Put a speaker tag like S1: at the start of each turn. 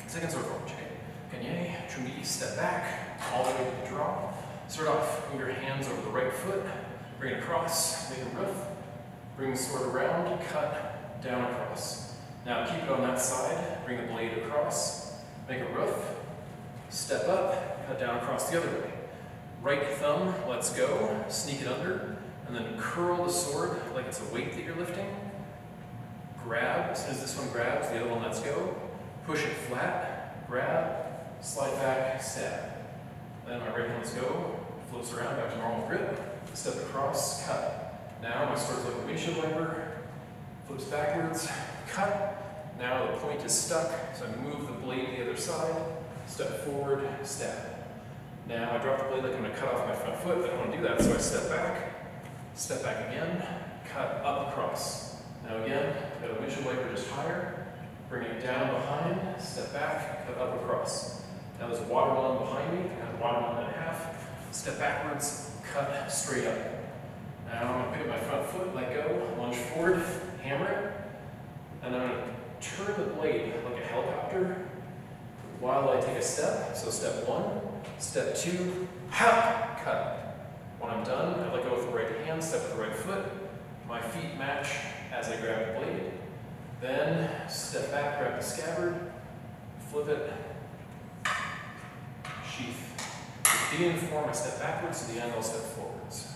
S1: Second sword forward, Kanye, Chungi, step back, all the way to the draw. Start off, move your hands over the right foot, bring it across, make a roof, bring the sword around, cut, down across. Now keep it on that side, bring the blade across, make a roof, step up, cut down across the other way. Right thumb, let's go, sneak it under, and then curl the sword like it's a weight that you're lifting. Grab, as soon as this one grabs, the other one lets go. Push it flat, grab, slide back, stab. Then my right hand lets go, flips around, back to normal grip, step across, cut. Now my sword's like a windshield wiper, flips backwards, cut. Now the point is stuck, so I move the blade to the other side, step forward, stab. Now I drop the blade like I'm going to cut off my front foot, but I don't want to do that, so I step back again, cut up across. Now again, got a windshield wiper just higher, bring it down behind, step back, cut up across. Now there's a watermelon behind me, I got the watermelon in half, step backwards, cut straight up. Now I'm going to pick up my front foot, let go, lunge forward, hammer it, and I'm going to turn the blade like a helicopter while I take a step. So step one, step two, ha, cut. When I'm done, I let go with the right hand, step with the right foot. My feet match as I grab the blade. Then step back, grab the scabbard, flip it, sheath. To begin the form, I step backwards, to the end I'll step forwards.